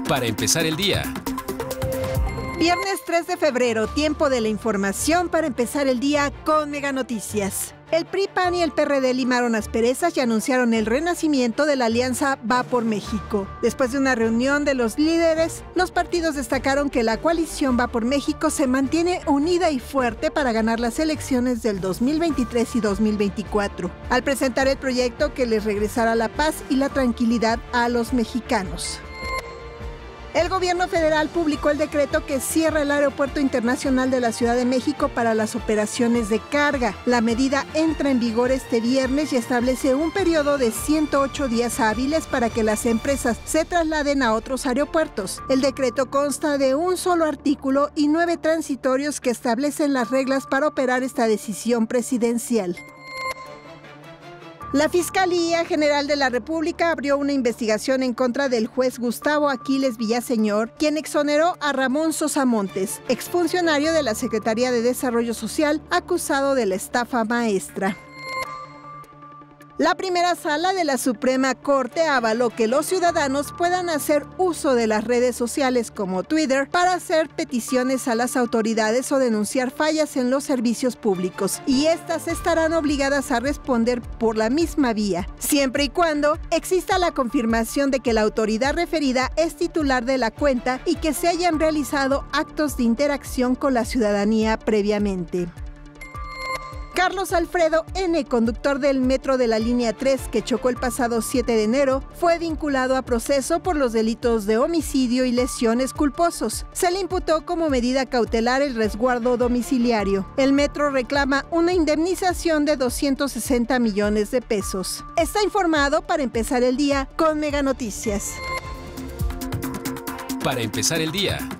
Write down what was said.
para empezar el día. Viernes 3 de febrero, tiempo de la información para empezar el día con Mega Noticias. El PRI, PAN y el PRD limaron asperezas y anunciaron el renacimiento de la alianza Va por México. Después de una reunión de los líderes, los partidos destacaron que la coalición Va por México se mantiene unida y fuerte para ganar las elecciones del 2023 y 2024, al presentar el proyecto que les regresará la paz y la tranquilidad a los mexicanos. El gobierno federal publicó el decreto que cierra el Aeropuerto Internacional de la Ciudad de México para las operaciones de carga. La medida entra en vigor este viernes y establece un periodo de 108 días hábiles para que las empresas se trasladen a otros aeropuertos. El decreto consta de un solo artículo y 9 transitorios que establecen las reglas para operar esta decisión presidencial. La Fiscalía General de la República abrió una investigación en contra del juez Gustavo Aquiles Villaseñor, quien exoneró a Ramón Sosa Montes, exfuncionario de la Secretaría de Desarrollo Social, acusado de la estafa maestra. La primera sala de la Suprema Corte avaló que los ciudadanos puedan hacer uso de las redes sociales como Twitter para hacer peticiones a las autoridades o denunciar fallas en los servicios públicos, y estas estarán obligadas a responder por la misma vía, siempre y cuando exista la confirmación de que la autoridad referida es titular de la cuenta y que se hayan realizado actos de interacción con la ciudadanía previamente. Carlos Alfredo N., conductor del metro de la línea 3 que chocó el pasado 7 de enero, fue vinculado a proceso por los delitos de homicidio y lesiones culposos. Se le imputó como medida cautelar el resguardo domiciliario. El metro reclama una indemnización de 260 millones de pesos. Está informado para empezar el día con Mega Noticias. Para empezar el día.